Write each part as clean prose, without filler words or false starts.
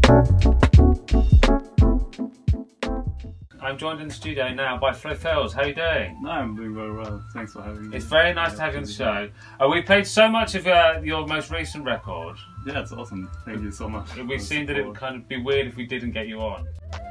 I'm joined in the studio now by FloFilz. How are you doing? No, I'm doing very well. Thanks for having me. It's very nice to have you on the show. We played so much of your most recent record. Yeah, it's awesome. Thank you so much. We seemed that it would kind of be weird if we didn't get you on.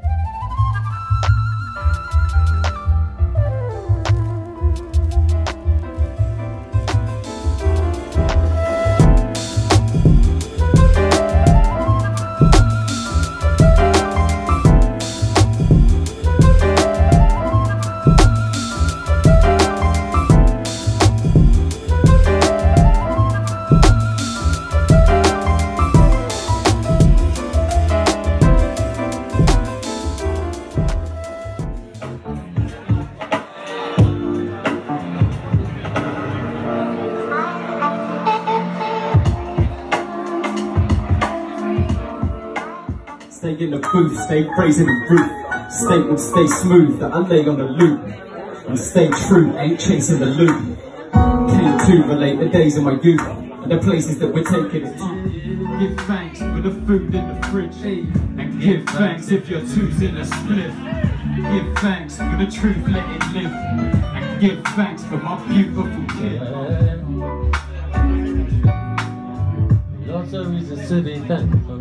Stay in the booth, stay praising the roof. Statements stay smooth, that I lay on the loop. And stay true, ain't chasing the loop. Came to relate the days of my youth and the places that we're taking it to. Give thanks for the food in the fridge, and give thanks if your two's in a split. Give thanks for the truth, let it live, and give thanks for my beautiful kid. Lots of reasons to be thankful.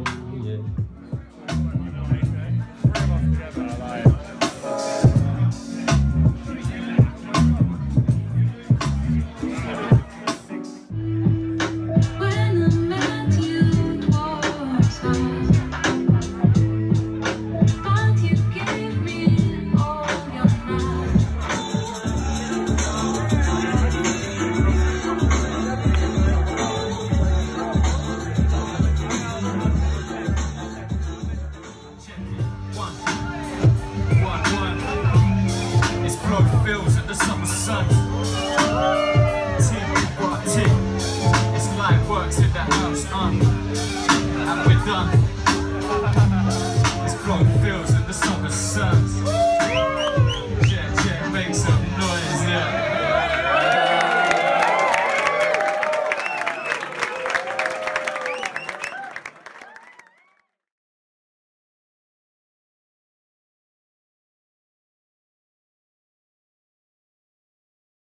It's FloFilz in the summer sun. Tick, what tick? It's light works in the house, and we're done.